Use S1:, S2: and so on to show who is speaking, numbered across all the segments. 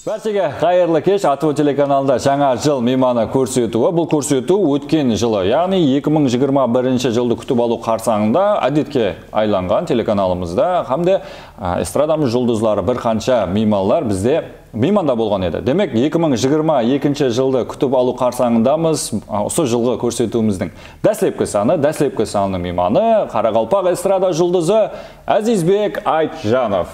S1: Баршаға қайырлы кеш. АТВ телеканалында жаңа жыл мейманы көрсетуі. Бұл көрсету өткен жылы, яғни 2021 жылды күтіп алу қарсаңында әдетке айланған телеканалымызда хамде эстрадамыз жұлдызлары бір қанша мейманлар бізде мейманда болған еді. Демек 2022 жылды күтіп алу қарсаңындамыз. Осы жылғы көрсетуіміздің дәслепкі санының мейманы Қарақалпақ эстрада жұлдызы Әзизбек Айтжанов.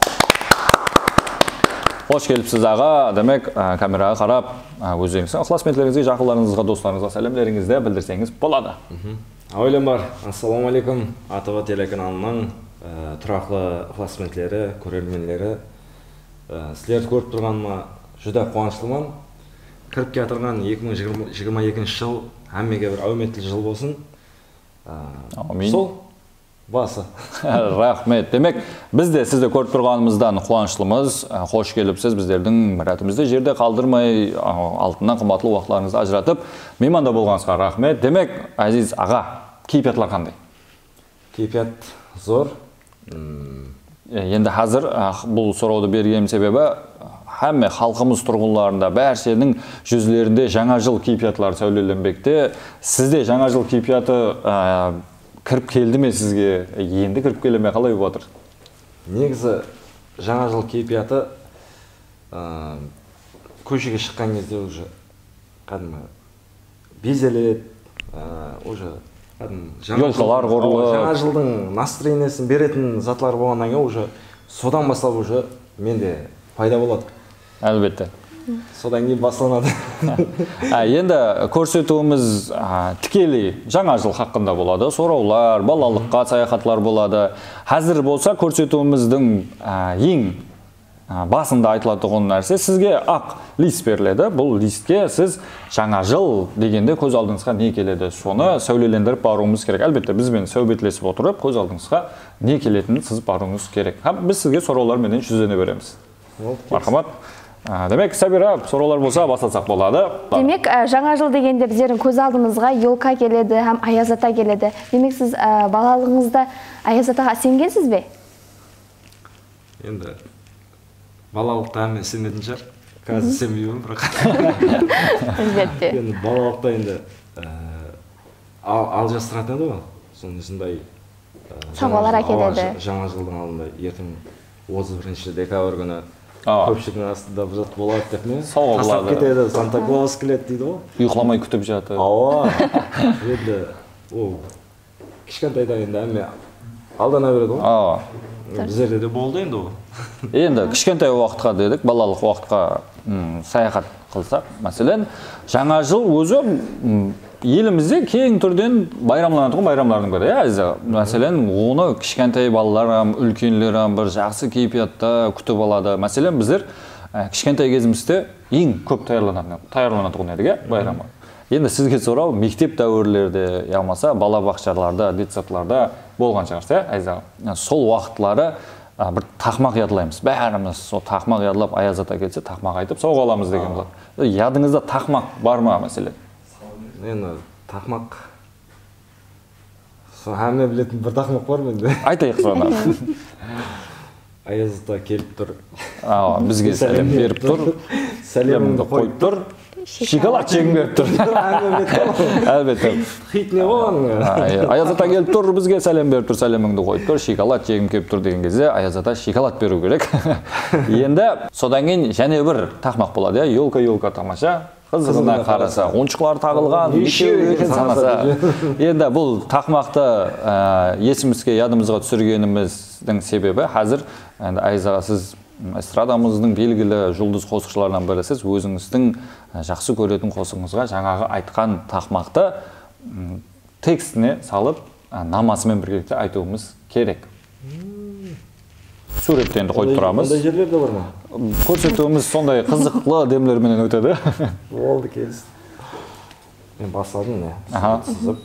S1: Hoş gelipsiz ağa. Demek kameraga qarab өзіңіздің ықыласметлеріңізге, жақындарыңызға, достарыңызға сәлемдеріңізді білдірсеңіз болады.
S2: Ойлем бар. Ассаламу алейкум. АТВ телеканалының тұрақты ықыласметлері, көрермендері. Сіздерді көріп тұрғаныма жүдә қуаныштымын. Кіріп келатырған 2022 жыл әммеге бір әуметтілі жыл болсын. Сол басы.
S1: Рахмет. Демек, біз де сізді көріп тұрғанымыздан қуаныштымыз. Хош келіпсіз, біздердің мұратымызды жерде қалдырмай, алтыннан қымбатлы уақытларыңызды ажыратып, мейманда болғаныңызға рахмет. Демек, Әзиз аға, кейпиятлар қандай?
S2: Кейпият зор.
S1: Енді қазір бұл сұрауды берген себебі, әмме халқымыз тұрғынларында бәршенің жүзлерінде жаңа жыл кейпиятлары сәулеленбекте. Сізде жаңа жыл кейпияты кіріп келді ме сізге? Енді кіріп келе ме, қалай болып отыр?
S2: Негізі жаңа жыл кейпияты көшеге шыққан кезде уже кәдімгі безеледі, уже
S1: елқалар құрылып,
S2: жаңа жылдың настроениесін беретін затлар болғаннан кейін уже содан бастап уже менде пайда болады.
S1: Әлбетте.
S2: Содан кейін басталады.
S1: Енді көрсетуіміз тікелей жаңа жыл хақында болады. Сұраулар, балалыққа саяхатлар болады. Қазір болса көрсетуіміздің ең басында айтылатын нәрсе сізге ақ лист беріледі. Бұл листке сіз жаңа жыл дегенде көз алдыңызға не келеді? Соны сәулелендіріп баруымыз керек. Әлбетте бізбен сөйлесіп отырып көз алдыңызға не келетінін сызып баруыңыз керек. Біз сізге сұрауларменен жүздене береміз. Мархамат. Демек, Сабира, сұраулар болса бастасақ болады.
S3: Демек, жаңа жыл дегенде біздердің көз алдымызға елка келеді, һәм Аяз ата келеді. Демек, сіз балалығыңызда Аяз атаға сенгенсіз бе?
S2: Енді балалықта әмін сенетін шығар. Қазір сенбеймін, бірақ.
S3: Әлбетте.
S2: Енді балалықта енді ал жастыратын еді ғой. Сондай
S3: сауалар әкеледі.
S2: Жаңа жылдың алдында ертең 31 декабрь күні көпшіліктің астында бір зат болады деп ме? Тастап кетеді, Санта Клаус келеді дейді ғой.
S1: Ұйқыламай күтіп жатыр.
S2: Енді ол кішкентайда енді әмме алдана береді ғой. Біздерде де болды енді ол.
S1: Енді кішкентай уақытқа дедік, балалық уақытқа саяхат қылсақ. Мәселен, жаңа жыл өзі елімізде кең түрден байрамланатын байрамлардың бірі. Мәселен, оны кішкентай балалар, үлкенлер бір жақсы кейпиятта күтіп алады. Мәселен, біздер кішкентай кезімізде ең көп таярланатын едіге байрамы. Енді сізге сұрау, мектеп дәуірлерде, яғмаса балабақшаларда, детсатларда болған шығарса, сол уақытлары бір тақмақ ядылаймыз. Бәріміз сол тақмақ ядылап, Аяз ата келсе, тақмақ айтып, соғып аламыз деген болады. Ядыңызда тақмақ бар ма, мәселен?
S2: Енді тақмақ әмме білетін бір тақмақ бар менде.
S1: Айтайық соны.
S2: Аяз ата келіп тұр.
S1: Бізге сәлем беріп тұр. Сәлеміңді қойып тұр. Шоколад жегім беріп тұр. Әлбетте.
S2: Хит не болған?
S1: Аяз ата келіп тұр, бізге сәлем беріп тұр, сәлеміңді қойып тұр, шоколад жегім келіп тұр деген кезде Аяз ата шоколад беру керек. Енді содан кейін және бір тақмақ болады, елка тамаша. Қызығына қараса, ойыншықтар тағылған, екен санаса. Енді бұл тақмақты есімізге, ядымызға түсіргеніміздің себебі, қазір Аяз аға, сіз эстрадамыздың белгілі жұлдыз қосықшыларынан бірісіз, өзіңіздің жақсы көретін қосығыңызға жаңағы айтқан тақмақты текстіне салып, намасымен біргелікте айтуымыз керек. Суреттенді қойып тұрамыз.
S2: Ондай жерлерде бар ма?
S1: Көрсетуіміз сондай қызықлы демлерменен өтеді.
S2: Болды, келсін. Мен басладым, не? Сызып.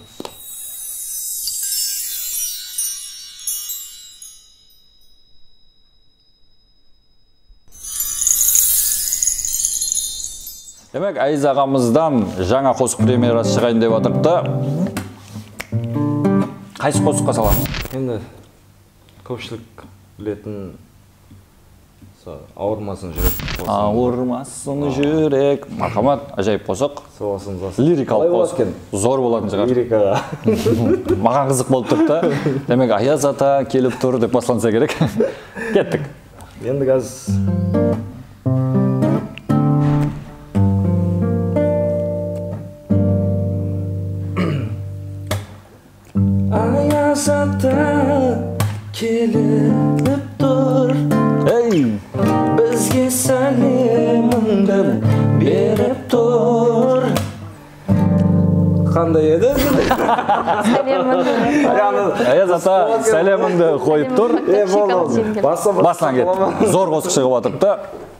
S1: Демек, Әйіз ағамыздан жаңа қосық премьерасы шығайын деп отырыпты. Қайсы қосыққа саламыз?
S2: Енді көпшілік білетін ауырмасын жүрек.
S1: Ауырмасын жүрек. Мархамат, ажайып қосық. Лирикалық қосық. Зор болатын шығар.
S2: Лирикаға.
S1: Маған қызық болып тұрды. Демек, Аяз ата келіп тұр деп басланса керек. Кеттік.
S2: Енді қазір Аяз ата келіп тұр, бізге сәлеміңді беріп тұр. Қандай еді?
S1: Аяз ата сәлеміңді қойып тұр. Басынан кет. Зор қосық шығып атырыпты.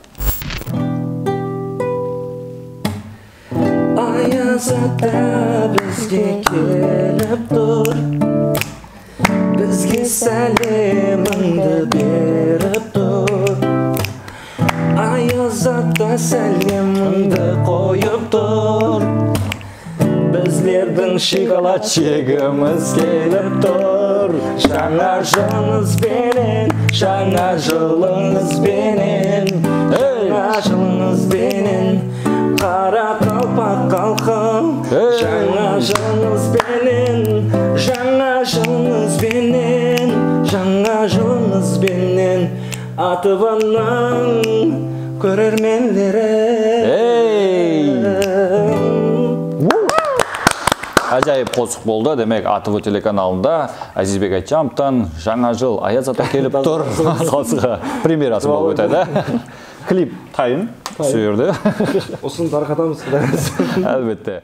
S2: Аяз ата бізге келіп тұр, бізге сәлеміңді беріп тұр. Аяз ата сәлеміңді қойып тұр, біздердің шоколад жегіміз келіп тұр. Жаңа жылыңызбенен, жаңа жылыңызбенен, жаңа жылыңызбенен, қара қалпақ халқым. Жаңа жылыңызбенен, жаңа жылыңызбенен, жаңа жылыңызбенен, атыбының көрермендері.
S1: Ажайып қосық болды. Демек, АТВ телеканалында Азизбек Айтжановтан жаңа жыл Аяз ата келіп тұр. Салсыға премьерасы болып өтеді. Клип тайын сүйірді.
S2: Осыны тарқатамыз.
S1: Әлбетте.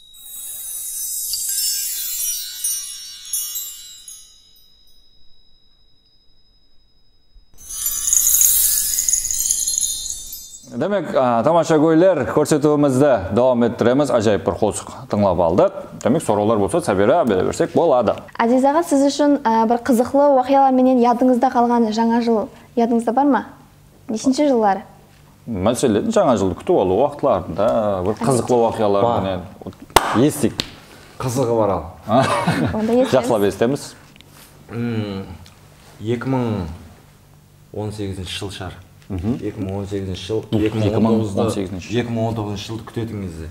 S1: Демек, тамаша көйлер көрсетуімізді давам еттіреміз. Ажайып бір қосық тыңлап алдық. Демек, сұраулар болса, Сабира бере берсек болады.
S3: Азиз аға, сіз үшін бір қызықлы уақиғалар менен ядыңызда қалған жаңа жыл ядыңызда бар ма? Нешінші жыллары?
S1: Мәселен, жаңа жылды күтіп алу уақытларында бір қызықлы уақиғалар менен естік.
S2: Қызығы бар ал.
S1: Жақсылап естеміз.
S2: 2018 жыл шар. 2018 жыл, 2019 жылды күтетін кезде.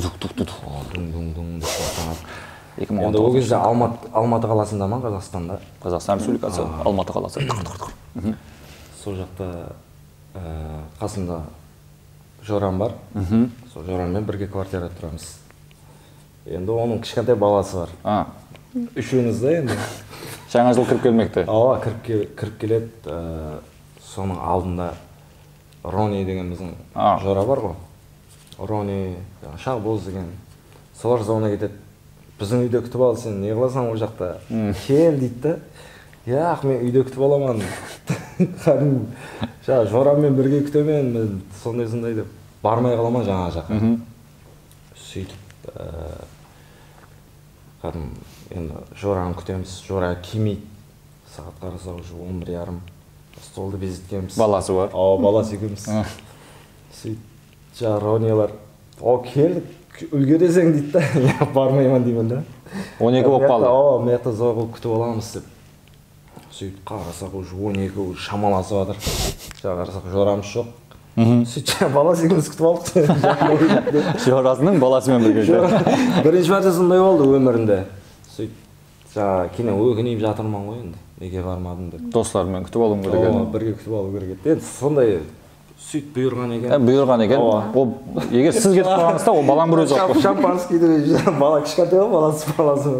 S2: Енді ол кезде Алматы қаласында ма, Қазақстанда?
S1: Қазақстан Республикасы, Алматы қаласы.
S2: Сол жақта қасында Жорам бар. Сол Жораммен бірге квартирада тұрамыз. Енді оның кішкентай баласы бар. Үшеуміз да енді.
S1: Жаңа жыл кіріп келмекті?
S2: Ала, кіріп келеді. Соның алдында Рони деген біздің Жора бар ғой. Рони, Шағбоз деген. Солар зауына кетеді. Біздің үйде күтіп ал, сен не қыласың ол жақта? Кел дейді да. Яқ, мен үйде күтіп аламан. Жораммен бірге күтемен, мен сондай деп бармай қаламан жаңа жаққа. Сөйтіп, енді Жораны күтеміз. Жора келмейді. Сағат қарасақ уже 11:30. Столды безеткенбіз.
S1: Баласы бар.
S2: Баласы екеуміз. Сөйтіп, Ронилар, кел, үлгересің дейді да. Бармайман деймін да.
S1: 12 болып қалды.
S2: Мияқта зор қылып күтіп аламыз деп. Сөйтіп, қарасақ уже 12 шамаласы батыр. Қарасақ Жорамыз жоқ. Сөйтіп, баласы екеуміз күтіп алдық.
S1: Жорасының баласымен бірге жүрді.
S2: Бірінші мәрте сондай болды өмірінде. Сөйтіп, кейін өкініп жатырман ғой енді. Неге бармадым деп.
S1: Достарымен күтіп алуым керек еді.
S2: Бірге күтіп алу керек еді. Енді сондай сөйт бұйырған екен.
S1: Бұйырған екен. Ол егер сіз кетіп қалғаныңызда, ол балаң бір өзі алып.
S2: Шампанскийді бала кішкентай ғой, баласы.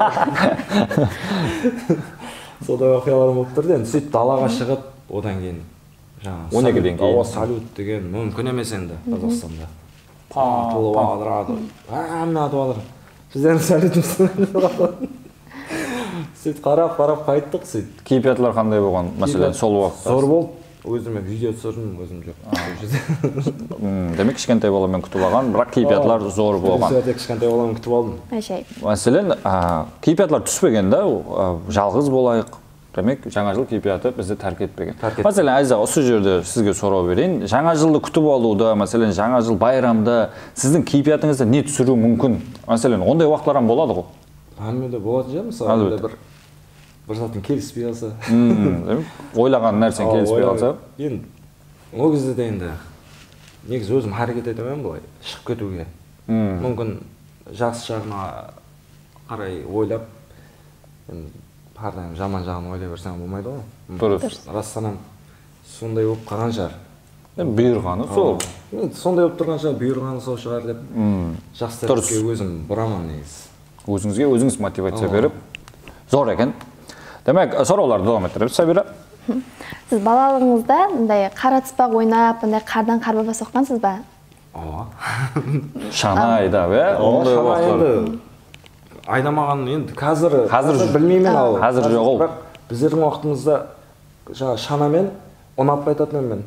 S2: Сондай оқиғалар болып тұрды. Енді сөйтіп далаға шығып, одан кейін
S1: 12-ден кейін
S2: салют деген мүмкін емес енді Қазақстанда. Толып ағадырады. Атып алыр. Бізден салютымыз. Сөйтіп қарап қайттық сөйтіп.
S1: Кейпиятлар қандай болған? Мәселен, сол уақытта.
S2: Зор болды. Өзіме видео түсірдім, өзім жоқ.
S1: Демек, кішкентай баламен күтіп алған, бірақ кейпиятлар зор болған.
S2: Кішкентай баламен күтіп алдым.
S1: Мәселен, кейпиятлар түспегенде, жалғыз болайық. Демек, жаңа жыл кейпияты бізді тәрк етпеген. Мәселен, Айза, осы жерде сізге сұрау берейін. Жаңа жылды күтіп алуды, мәселен, жаңа жыл байрамды, сіздің кейпиятыңызда не түсіру мүмкін? Мәселен, ондай уақытларым болады ғой?
S2: Әмеде болады жа, мысалы, бір затын келіспей алса.
S1: Ойлаған нәрсен келіспей алса.
S2: Енді ол кезде де енді негізі өзім харекет етемін былай шығып кетуге. Мүмкін жақсы жағына қарай ойлап, әрдайым жаман жағын ойлай берсең болмайды ғой.
S1: Дұрыс.
S2: Растанам сондай болып қалған шығар.
S1: Бұйырғаны сол.
S2: Сондай болып тұрған шығар, бұйырғаны сол шығар деп. Жақсы тәртіпке өзім бұрамын негізі.
S1: Өзіңізге өзіңіз мотивация беріп, зор екен. Демек, сұрауларды давам еттіреміз, Сабира.
S3: Сіз балалығыңызда мындай қара тыспақ ойнап, мындай қардан қарбаба соққансыз ба?
S1: Шана айдап,
S2: шана енді айдамаған енді қазір білмеймін ал.
S1: Қазір жоқ ол.
S2: Бірақ біздердің уақытымызда жаңа шанамен ұнап қайтатын мен.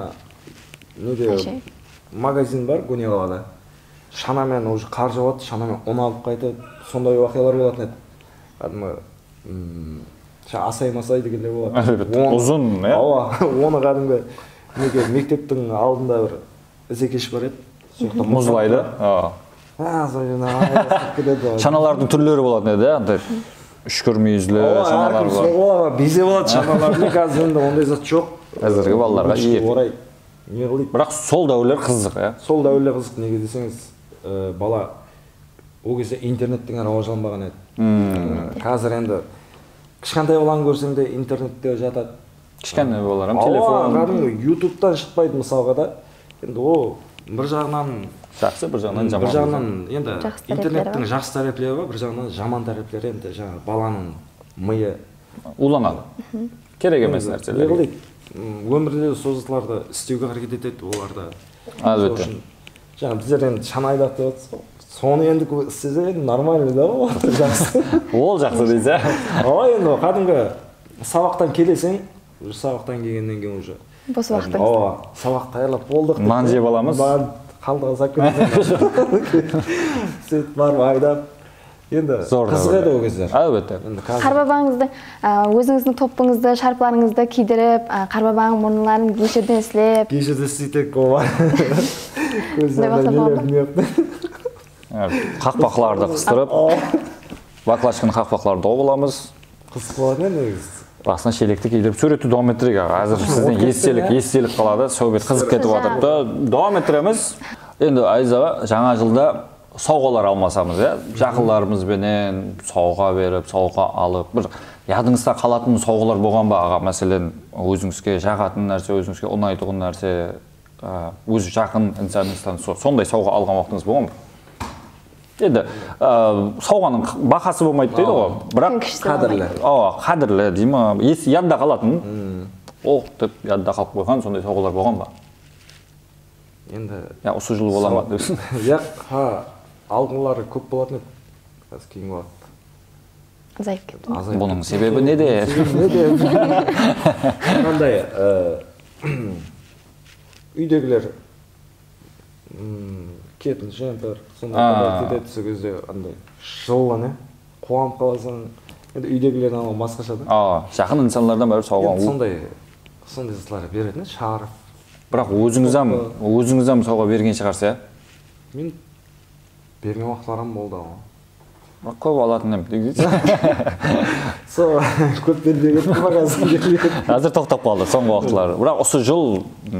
S2: Неде магазин бар Гөнеғалада. Шанамен уже қар жауады, шанамен ұн алып қайтып, сондай уақиғалар болатын еді. Кәдімгі асай-масай дегенде болады.
S1: Ұзын, иә?
S2: Оны кәдімгі мектептің алдында бір ізекеш бар еді.
S1: Мұзлайды. Шаналардың түрлері болатын еді, андай үшкір мүйізлі шаналар бар.
S2: Безе болады шаналардың, қазір енді ондай зат жоқ.
S1: Әзірге балаларға ие.
S2: Орай не қылайды.
S1: Бірақ сол дәуірлер қызық, иә?
S2: Сол дәуірлер қызық, неге десеңіз, бала ол кезде интернеттің рауажданбаған еді. Қазір енді кішкентай баланы көрсең де интернетте жатады.
S1: Кішкентай балалар, телефон.
S2: Кәдімгі ютубтан шықпайды мысалға да. Енді ол бір жағынан
S1: жақсы, бір жағынан жаман.
S2: Бір жағынан енді интернеттің жақсы тәреплері бар, бір жағынан жаман тәреплері, енді жаңа баланың миы
S1: уланады. Керек емес нәрселер.
S2: Өмірде созыларды істеуге қарекет етеді, оларды.
S1: Әлбетте.
S2: Жаңа біздер енді шана айдап деп отырсыз. Соны енді істесе енді нормально да ол жақсы.
S1: Ол жақсы дейсіз,
S2: иә? Енді кәдімгі сабақтан келесең, сабақтан келгеннен кейін уже
S3: бос уақытыңыз.
S2: Сабақ даярлап болдық.
S1: Нан жеп аламыз.
S2: Қалдыға сап кетесің. Сөйтіп барып айдап. Енді қызық еді ол кездер.
S1: Әлбетте.
S3: Қарбабаңызды, өзіңіздің топыңызды, шарпыларыңызды кидіріп, қарбабаның мұрныларын кешірден сілеп.
S2: Кешірді сөйтек ол бар. Көздерді нелердің өпті.
S1: Қақпақларды қыстырып, баклажканы қақпақларды оғыламыз.
S2: Қызық болады негіз.
S1: Басына шелекті кейдіріп, суретті давам еттірек. Әзір сізден естелік қалады, сөйбет қызық кетіп жатыпты. Давам еттіреміз. Енді Айзаға жаңа жылда сауғалар алмасамыз, жақындарымызбенен сауға беріп, сауға алып, бір ядыңызда қалатын сауғалар болған ба аға? Мәселен, өзіңізге жағатын нәрсе, өзіңізге ұнайтын нәрсе, өз жақын инсаныңыздан сондай сауға алған уақытыңыз болған ба? Енді сауғаның бақасы болмайды дейді ғой, бірақ қадірлі деймі, ядда қалатын, ол деп ядда қалып қойған сондай сауғалар болған ба?
S2: Енді
S1: осы жылы бола ма депсің?
S2: Алғылары көп болатын еді, қазір кейін болады.
S3: Азайып кетті.
S1: Бұның себебі неде?
S2: Қандай үйдегілер кетін жемпір, сондай кетеді сол кезде андай жылылан, қуанып қаласың. Енді үйдегілерден алған басқаша да.
S1: Жақын инсандардан бәрі сауған.
S2: Сондай заттар беретін, шарф.
S1: Бірақ өзіңізден сауға берген шығарса,
S2: мен берген уақытларым болды ғой.
S1: Бірақ көп алатын ем дейді.
S2: Сол көп бермеген бағасын бермеген.
S1: Әзір тоқтап қалды соңғы уақытлары. Бірақ осы жыл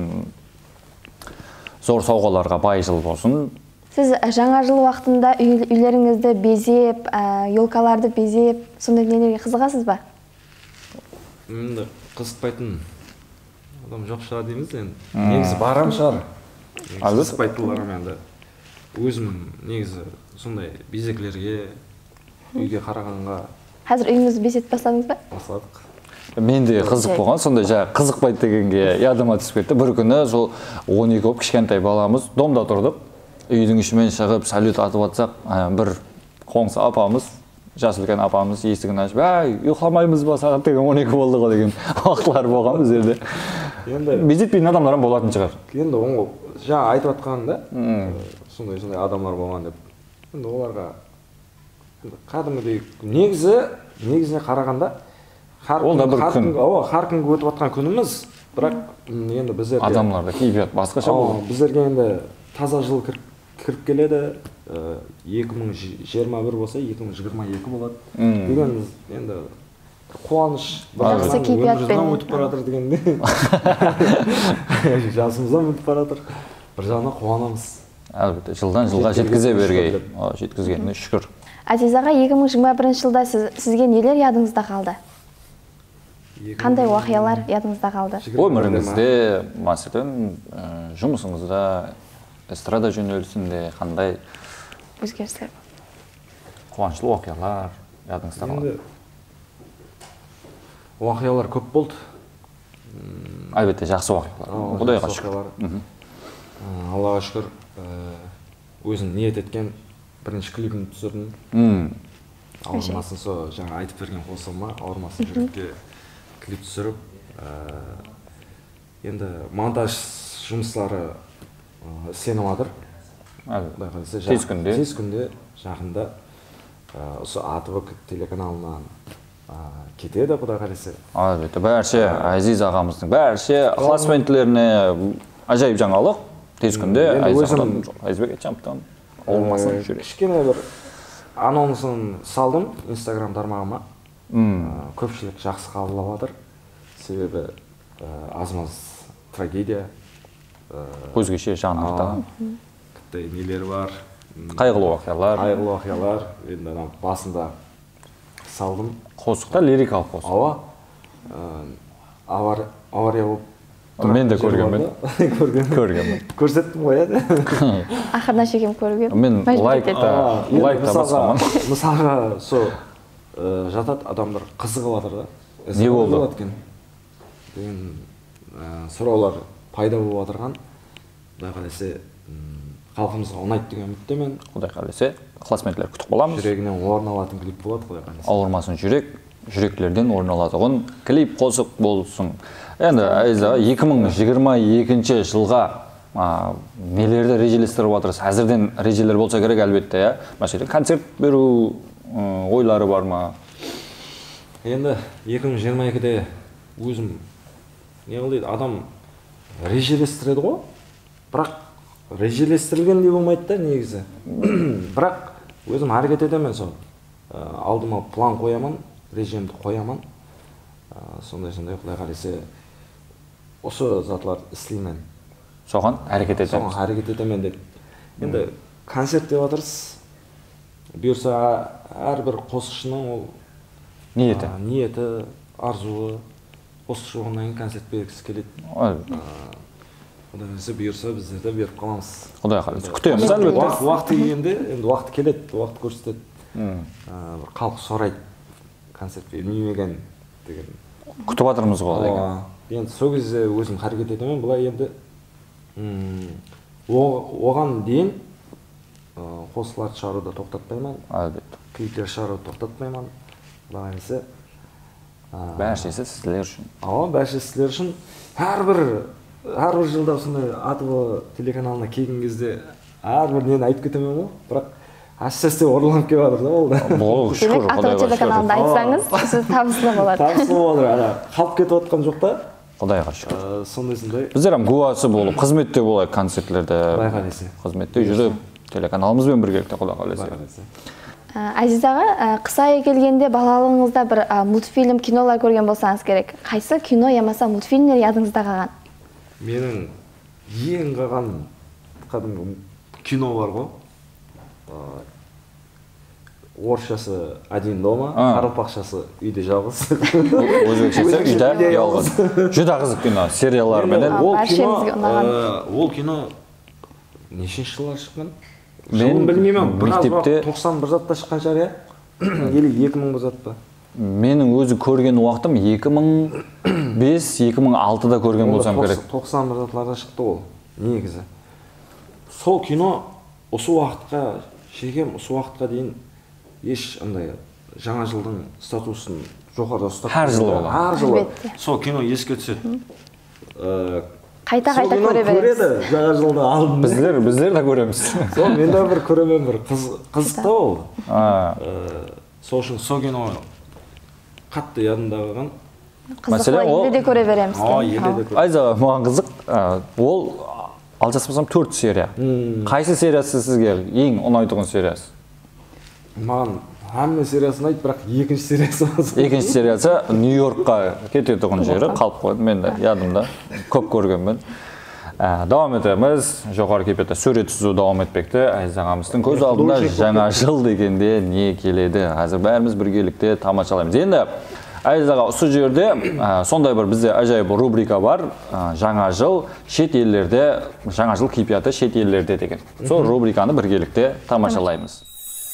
S1: зор сауғаларға бай жыл болсын.
S3: Сіз жаңа жыл уақытында үйлеріңізді безеп, елкаларды безеп, сондай нелерге қызығасыз ба?
S2: Енді қызықпайтын адам жоқ шығар дейміз енді. Негізі барам шығар. Қызықпайтынларым енді. Өзім негізі сондай безеклерге, үйге қарағанға.
S3: Қазір үйіңізді безетіп бастадыңыз ба?
S2: Бастадық.
S1: Мен де қызық болған, сондай қызықпайды дегенге ядыма түсіп кетті. Бір күні сол 12 болып кішкентай баламыз домда тұрдық. Үйдің ішімен шығып салют атып атсақ, бір қоңсы апамыз, жас үлкен апамыз есігін ашып, ұйықтамаймыз ба, сағат деген 12 болды ғой деген уақытлар болған біздерде. Безетпейтін адамдар болатын шығар.
S2: Енді оңғы жаңа айтып атқанында, сондай адамар болған деп. Енді оларға қадымыдей негізіне қарағанда har күнгі өтіп атқан күніміз, бірақ енді біздерге
S1: адамларда кейбір басқаша болды.
S2: Біздерге енді таза жыл кіріп келеді, 2021 болса 2022 болады. Деген енді қуаныш,
S3: жақсы кейпиятпен
S2: өтіп бара жатыр дегенде жасымыздан өтіп бара жатыр, бір жағынан қуанамыз.
S1: Әлбетте, жылдан жылға жеткізе бергей, жеткізгеніне шүкір.
S3: Азиз аға, 2021 жылда сізге нелер ядыңызда қалды? Қандай уақиялар ядыңызда қалды?
S1: Өміріңізде, мәселен, жұмысыңызда, эстрада жөнелісінде қандай
S3: өзгерістер?
S1: Қуанышлы уақиялар ядыңызда қалды?
S2: Уақиялар көп болды.
S1: Әлбетте, жақсы уақиялар. Құдайға шүкір.
S2: Аллаға шүкір, өзім ниет еткен бірінші клипімді түсірдім. Ауырмасын сол жаңа айтып берген қосылма, ауырмасын жүрекке клип түсіріп, енді монтаж жұмыстары істеніп жатыр.
S1: Тез күнде.
S2: Тез күнде жақында осы АТВ телеканалынан кетеді, құдай қаласа.
S1: Әлбетте, бәрше Азиз ағамыздың бәрше классменттеріне ажайып жаңалық. Тез күнде Айзбек Айтжановтан ауырмасын жүрек.
S2: Кішкене бір анонсын салдым Instagram тармағыма. Көпшілік жақсы қабылдап жатыр. Себебі аз-маз трагедия,
S1: өзгеше жанрда
S2: нелер бар.
S1: Қайғылы уақиялар.
S2: Қайғылы уақиялар. Енді басында салдым.
S1: Қосықта лирикалық қосық.
S2: Авария болып.
S1: Мен де көргенмін.
S2: Көрсеттім ғой, еді.
S3: Ақырына шекем көрген.
S1: Мен лайкта басқамын.
S2: Мысалға сол жатады адамдар қызығып жатыр да.
S1: Не болды?
S2: Деген сұраулар пайда болып жатырған. Құдай қаласа халқымызға ұнайды деген үміттемін.
S1: Құдай қаласа классментler күтіп қаламыз.
S2: Жүрегінен орын алатын клип болады, құдай қаласа.
S1: Ауырмасын жүрек, жүректерден орын алатұғын клип қосық болсын. Енді Азиз аға 2022 жылға нелерді режелестіріп отырсыз? Әзірден режелер болса керек әлбетте, мәселен концерт беру ойлары бар ма?
S2: Енді 2022-де өзім не қылдайды, адам режелестіреді ғой, бірақ режелестірілген де болмайды да негізі. Бірақ өзім әрекет етемін сол. Алдыма план қоямын, режимді қоямын. Сондай-сондай құдай қаласа осы затлар істеймін.
S1: Соған әрекет етемін.
S2: Соған әрекет етемін деп. Енді концерт деп отырсыз. Бұйырса әрбір қосықшының ол ниеті, арзуы, қосықшы болғаннан кейін концерт бергісі келеді. Құдай қаласа бұйырса біздер де беріп қаламыз.
S1: Құдай қаласа күтеміз әлбетте.
S2: Уақыты келгенде, енді уақыт келеді, уақыт көрсетеді. Халық сұрайды концерт бермеген деген.
S1: Күтіп жатырмыз ғой деген.
S2: Енді сол кезде өзім әрекет етемін, бұлай енді оған дейін қосыларды шығаруды тоқтатпаймын.
S1: Әлбетте.
S2: Клиптер шығаруды тоқтатпаймын. Құдай қаласа
S1: бәршесі сіздер үшін.
S2: Бәршесі сіздер үшін. Әрбір жылда сондай АТВ телеканалына келген кезде әрбір нені айтып кетемін ғой, бірақ әсіресе оралып келіп жатыр да ол да.
S1: Шүкір,
S3: АТВ телеканалында айтсаңыз, сіз табысты болады.
S2: Табысты болады, қалып кетіп отқан жоқ та.
S1: Құдайға шүкір.
S2: Сондай-сондай.
S1: Біздер куәсі болып, қызметте болайық концертлерде.
S2: Құдай қаласа.
S1: Қызметте жүріп, телеканалымызбен бірге құдай қаласа.
S3: Азиз аға, қысая келгенде балалығыңызда бір мультфильм, кинолар көрген болсаңыз керек. Қайсы кино ямаса мультфильмдер ядыңызда қалған?
S2: Менің ең қалған кәдімгі кино бар ғой. Орысшасы «Один дома», қарапақшасы «Үйде жалғыз».
S1: Өзбекшесі «Үйде жалғыз». Жүда қызық кино, сериялар менен.
S2: Ол кино нешінші жылға шыққан? Жылын білмеймін, бірақ 91 затта шыққан шығар, или 2000 затта.
S1: Менің өзі көрген уақытым 2005-2006-да көрген болсам керек.
S2: 91 затларда шықты ол, негізі. Сол кино осы уақытқа шекем, осы уақытқа дейін еш жаңа жылдың статусын жоғарда ұстап.
S1: Әр жылы болады.
S2: Әр жылы. Сол кино еске түседі.
S3: Қайта көре береміз.
S2: Жаңа жылды алдым.
S1: Біздер де көреміз.
S2: Сол мен де бір көремін, бір қызық та ол. Сол үшін сол кино қатты ядымда қалған.
S3: Қызық ғой, елде де көре береміз.
S1: Айза, маған қызық. Ол алжаспасам 4 серия. Қайсы сериясы сізге ең ұнайтын сериясы?
S2: Маған Hamma serиясын айт, бірақ екінші сериясы болса.
S1: Екінші сериясы Нью-Йоркқа кететұғын жері қалып қойды. Мен де ядымда көп көргенмін. Давам етеміз. Жоғары кепетті сурет сызу давам етпекті. Айыз ағамыздың көз алдында жаңа жыл дегенде не келеді? Қазір бәріміз біргелікте тамашалаймыз. Енді Айыз аға, осы жерде сондай бір бізде ажайып рубрика бар. Жаңа жыл шет елдерде, жаңа жыл кейпияты шет елдерде деген. Сол рубриканы біргелікте тамашалаймыз.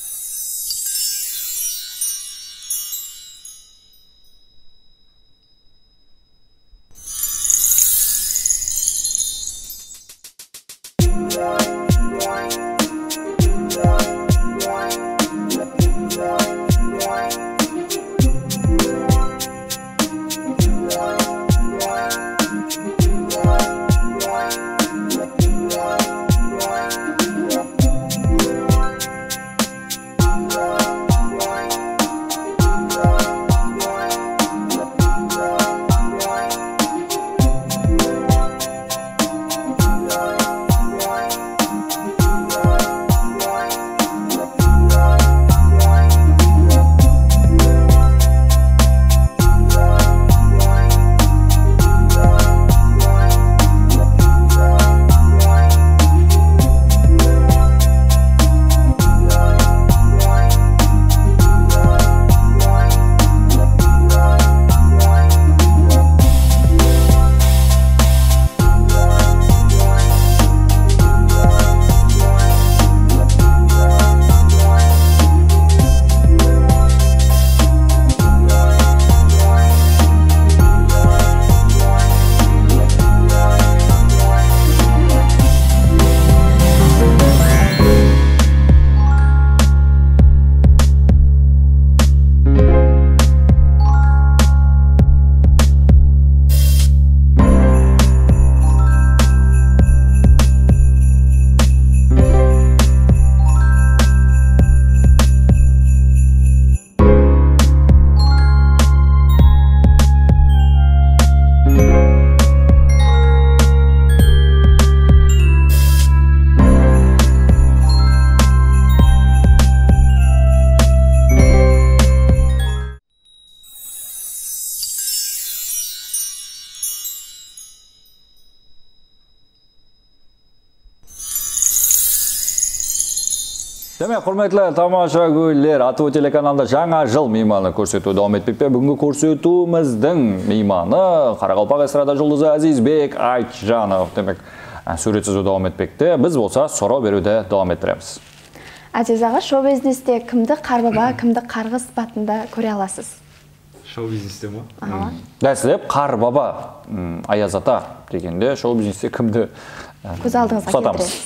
S1: Демек, құрметлі тамаша көйлер, АТВ телеканалда жаңа жыл мейманы көрсету давам етпекте. Бүгінгі көрсетуіміздің мейманы Қарақалпақ эстрада жұлдызы Азизбек Айтжанов. Демек, сурет сызу давам етпекте. Біз болса сұрау беруді давам еттіреміз.
S3: Азиз аға, шоу-бизнесте кімді қарбаба, кімді қарғыс батында көре аласыз?
S2: Шоу-бизнесте ма?
S1: Дәсілеп, қарбаба, Аяз ата дегенде шоу-бизнесте кімді
S3: көз алдыңызға келтіресіз?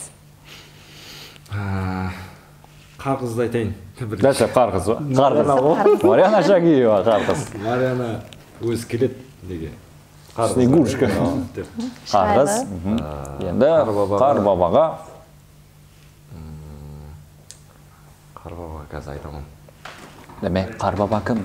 S2: Қарғызды айтайын.
S1: Дәсілеп, қарғыз ба? Қарғыз. Мариана Шагиева қарғыз.
S2: Мариана өзі келеді неге?
S1: Снегурушка. Қарғыз. Енді қарбабаға.
S2: Қарбаба қазір айтамын.
S1: Демек, қарбаба кім?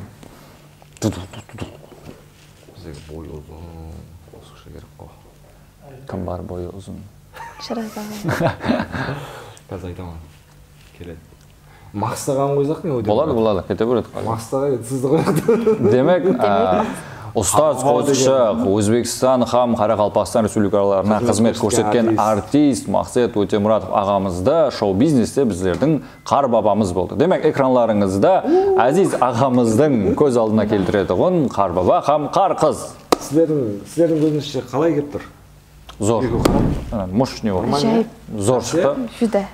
S2: Біздегі бой ұзын, қосықшы керек қой.
S1: Кім бар бойы ұзын?
S3: Шыраз аға.
S2: Қазір айтамын. Келеді. Мақстаған қойсақ не өйден?
S1: Болады, кете көреді.
S2: Мақстаға сізді қойды.
S1: Демек, ұстаз қосықшы, Өзбекстан хам Қарақалпақстан республикаларына қызмет көрсеткен артист Мақсет Өтемұратов ағамызды шоу-бизнесте біздердің қарбабамыз болды. Демек, экранларыңызда Азиз ағамыздың көз алдына келтіретұғын қарбаба хам қарқыз.
S2: Сіздердің көзіңізше қалай кеп тұр?
S1: Зор. Мощный бар. Зор шықты.
S3: Жүді.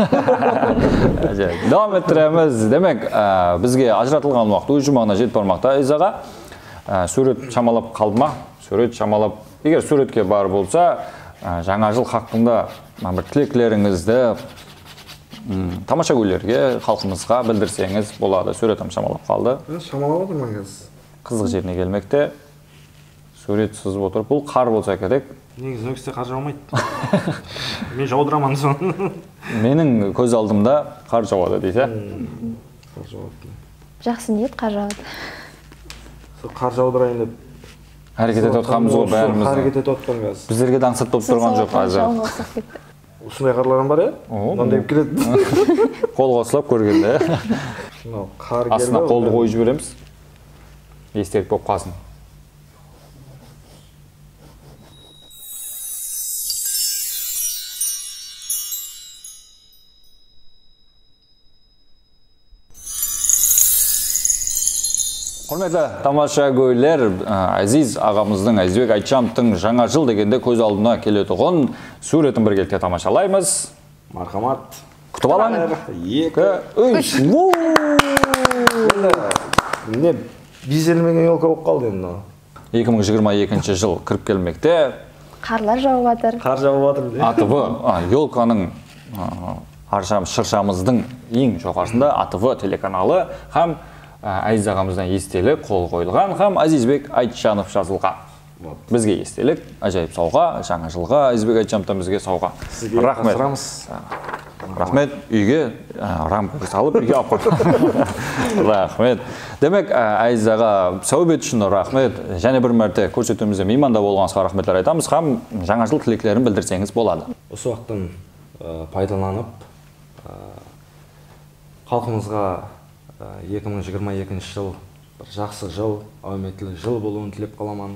S1: Давам еттіреміз. Демек, бізге ажыратылған уақыт өз жұмағына жетіп бармақта. Айзаға, сурет шамалап қалды ма? Сурет шамалап, егер суретке бар болса, жаңа жыл хақында бір тілеклеріңізді тамаша көйлерге, халқымызға білдірсеңіз болады. Суретім шамалап қалды.
S2: Шамалап отырмын қазір.
S1: Қызық жеріне келмекте. Сурет сызып отырып, бұл қар болса керек.
S2: Негізі өкісте қар жаумайды. Мен жаудырамын соны.
S1: Менің көз алдымда қар жауады дейсі?
S2: Қар жауады.
S3: Жақсы ниет қар жауады.
S2: Қар жаудырайын деп.
S1: Әрекет етіп отқанымыз ғой бәріміз.
S2: Әрекет етіп отқан қазір.
S1: Біздерге даңсат топ тұрған жоқ қазір.
S2: Осындай қарларым бар, мынандай келеді.
S1: Қолға ұстап көргенде.
S2: Қар келді.
S1: Астына қолды қойып жібереміз. Естелік болып қалсын. Құрметті тамаша көйлер, Әзиз ағамыздың, Әзизбек Айтжановтың жаңа жыл дегенде көз алдына келетұғын суретін біргелікте тамашалаймыз.
S2: Мархамат.
S1: Күтіп алаң. 2, 3.
S2: Не безелмеген елка болып қалды енді.
S1: 2022 жыл кіріп келмекте.
S3: Қарлар жауып жатыр.
S2: Қар жауып жатыр.
S1: АТВ, елканың шыршамыздың ең жоғарысында АТВ телеканалы һәм Әзиз ағамыздан естелік қол қойылған, һәм Әзизбек Айтжанов жазылған. Бізге естелік, ажайып сауға, жаңа жылға Әзизбек Айтжановтан бізге сауға. Рахмет. Рахмет, үйге рамка салып, үйге алып қойды. Рахмет. Демек, Әзиз аға сәубет үшін рахмет. Және бір мәрте көрсетуімізде мейманда болғаныңызға рахметтер айтамыз, һәм жаңа жыл тілектерін білдірсеңіз болады.
S2: Осы уақыттан пайдаланып, халқымызға 2022 жыл бір жақсы жыл, әуметтілік жыл болуын тілеп қаламан.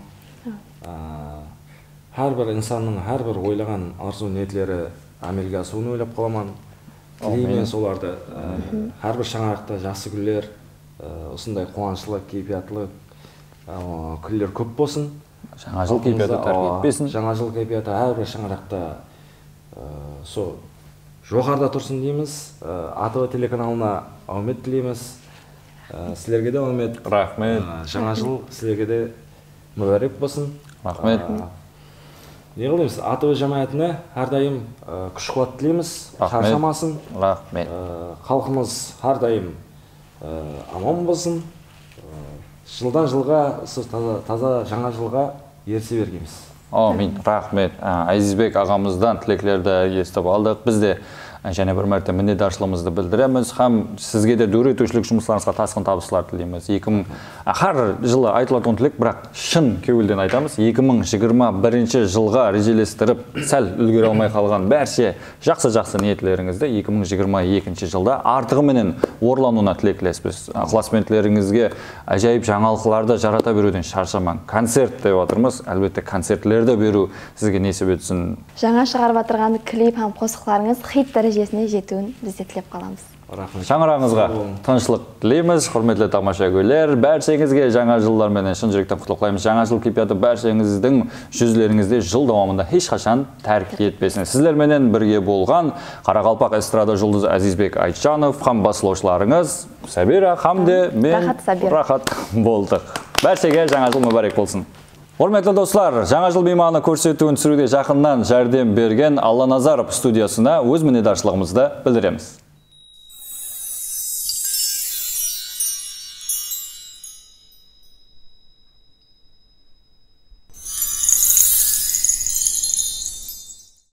S2: Әрбір инсанның әрбір ойлаған арзу ниетлері әмелге асуын ойлап қаламан. Тілеймін соларды әрбір шаңырақта жақсы күндер, осындай қуаныштылық, кейпиятлық күндер көп болсын.
S1: Жаңа жыл кейпияты тәрбие етпесін.
S2: Жаңа жыл кейпияты әрбір шаңырақта сол жоғарда тұрсын дейміз. АТВ телеканалына әумет тілейміз. Сілерге де әумет.
S1: Рахмет.
S2: Жаңа жыл сілерге де мүбәрек болсын.
S1: Рахмет.
S2: Не қылдаймыз? АТВ жамаатына әрдайым күш қуат тілейміз. Шаршамасын.
S1: Рахмет.
S2: Халқымыз әрдайым аман болсын. Жылдан жылға, таза жаңа жылға ерсе бергенбіз.
S1: Амин. Рахмет. Әзизбек ағамыздан тілеклерді естіп алдық. Біз де және бір мәрте міннетдаршылығымызды білдіреміз. Һәм сізге де дөретушілік жұмыстарыңызға тасқын табыстар тілейміз. Әр жылы айтылатын тілек, бірақ шын кеуілден айтамыз. 2021 жылға режелестіріп, сәл үлгере алмай қалған бәрше жақсы ниетлеріңізді 2022 жылда артығыменен орлануына тілектілеспіз. Ықыласменділеріңізге әжайып жаңалықларды жарата беруден шаршаман. Концерт деп отырмыз. Әлбетте концертлерді беру сізге несіп етсін.
S3: Жаңа шығарып жатырған клип һәм қосықларыңыз хит дәрежесіне жетуін біз де тілеп қаламыз.
S1: Шаңырағыңызға тыныштық тілейміз, құрметті тамаша көйлер. Бәршеңізге жаңа жылдармен шын жүректен құттықтап қалаймыз. Жаңа жыл кейпияты бәршеңіздің жүзлеріңізде жыл давамында ешқашан тәрк етпесін. Сіздерменен бірге болған Қарақалпақ эстрада жұлдызы Әзизбек Айтжанов һәм басылаушыларыңыз Сабира Хамде мен Рахат болдық. Бәршеге жаңа жыл мүбәрек болсын. Құрметті достар, жаңа жыл мейманы көрсетуін түсіруде жақыннан жәрдем берген Алла Назаров студиясына өз міннетдаршылығымызды білдіреміз.